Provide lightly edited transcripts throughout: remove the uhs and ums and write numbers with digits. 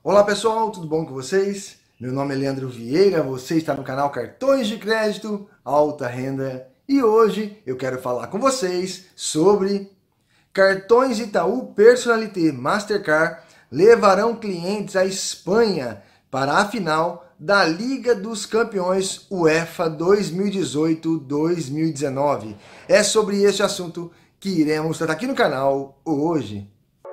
Olá pessoal, tudo bom com vocês? Meu nome é Leandro Vieira, você está no canal Cartões de Crédito Alta Renda e hoje eu quero falar com vocês sobre cartões Itaú Personnalité Mastercard levarão clientes à Espanha para a final da Liga dos Campeões UEFA 2018-2019. É sobre esse assunto que iremos tratar aqui no canal hoje.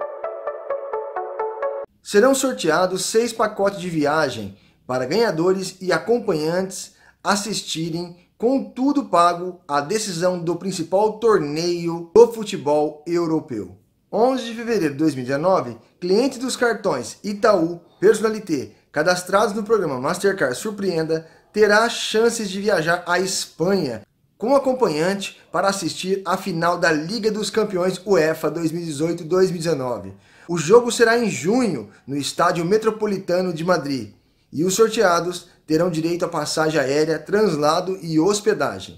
Serão sorteados 6 pacotes de viagem para ganhadores e acompanhantes assistirem com tudo pago à decisão do principal torneio do futebol europeu. 11 de fevereiro de 2019, clientes dos cartões Itaú Personnalité cadastrados no programa Mastercard Surpreenda terá chances de viajar à Espanha com acompanhante para assistir à final da Liga dos Campeões UEFA 2018-2019. O jogo será em junho no Estádio Metropolitano de Madrid e os sorteados terão direito a passagem aérea, translado e hospedagem.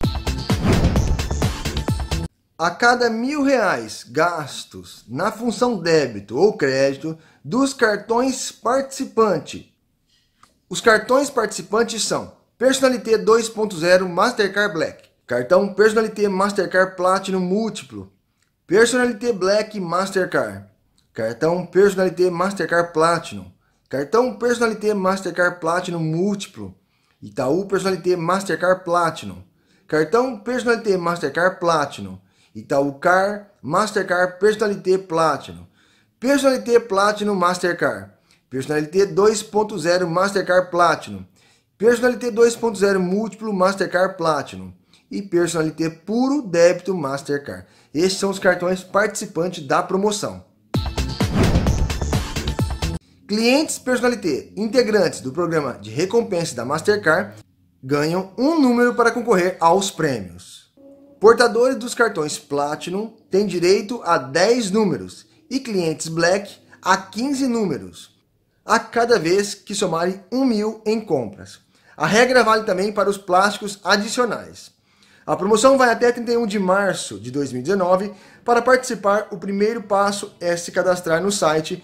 A cada R$1.000 gastos na função débito ou crédito dos cartões participantes. Os cartões participantes são Personnalité 2.0 Mastercard Black, cartão Personnalité Mastercard Platinum Múltiplo, Personnalité Black Mastercard, cartão Personnalité Mastercard Platinum, cartão Personnalité Mastercard Platinum Múltiplo, Itaú Personnalité Mastercard Platinum, cartão Personnalité Mastercard Platinum, Itaú Car Mastercard Personnalité Platinum, Personnalité Platinum Mastercard, Personnalité 2.0 Mastercard Platinum, Personnalité 2.0 Múltiplo Mastercard Platinum e Personnalité Puro Débito Mastercard. Estes são os cartões participantes da promoção. Clientes Personnalité integrantes do programa de recompensa da Mastercard ganham um número para concorrer aos prêmios. Portadores dos cartões Platinum têm direito a 10 números e clientes Black a 15 números, a cada vez que somarem 1.000 em compras. A regra vale também para os plásticos adicionais. A promoção vai até 31 de março de 2019. Para participar, o primeiro passo é se cadastrar no site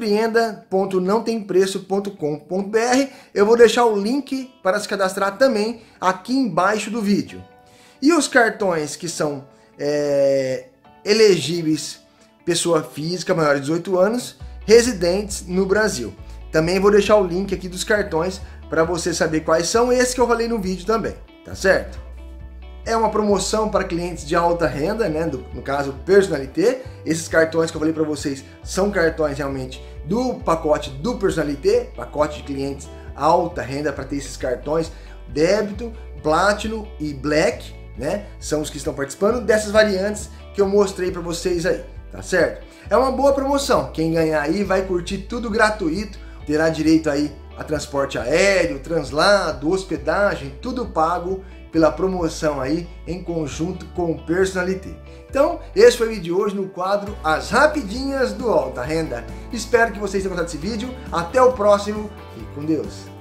surpreenda.nãotempreço.com.br. Eu vou deixar o link para se cadastrar também aqui embaixo do vídeo. E os cartões que são elegíveis, pessoa física maior de 18 anos, residentes no Brasil. Também vou deixar o link aqui dos cartões para você saber quais são, esses que eu falei no vídeo também, tá certo? É uma promoção para clientes de alta renda, né? No caso, Personnalité. Esses cartões que eu falei para vocês são cartões realmente do pacote do Personnalité, pacote de clientes alta renda para ter esses cartões débito, Platinum e Black, né? São os que estão participando dessas variantes que eu mostrei para vocês aí, tá certo? É uma boa promoção. Quem ganhar aí vai curtir tudo gratuito, terá direito aí a transporte aéreo, translado, hospedagem, tudo pago pela promoção aí em conjunto com o Personnalité. Então, esse foi o vídeo de hoje no quadro As Rapidinhas do Alta Renda. Espero que vocês tenham gostado desse vídeo. Até o próximo. Fique com Deus.